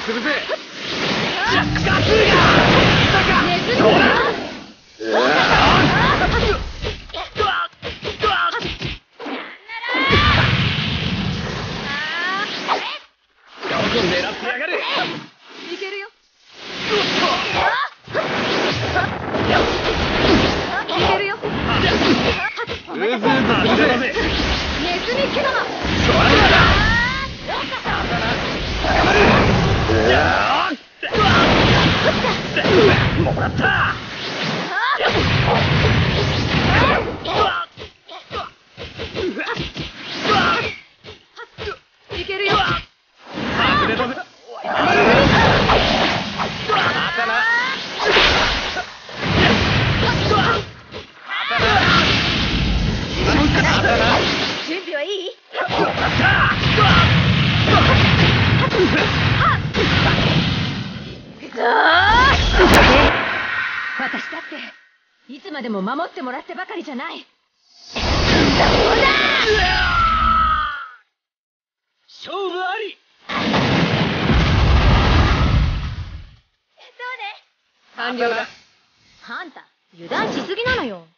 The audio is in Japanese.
するぜ。 ジャックガツーがネズミだ。 狙ってやがる。 いけるよ。いけるよ。 うずうずするぜ。 ネズミけども。 もらった。 いけるよ。 外れだぜ。 準備はいい？私だっていつまでも守ってもらってばかりじゃない。 勝負あり。 完了だ。あんた油断しすぎなのよ。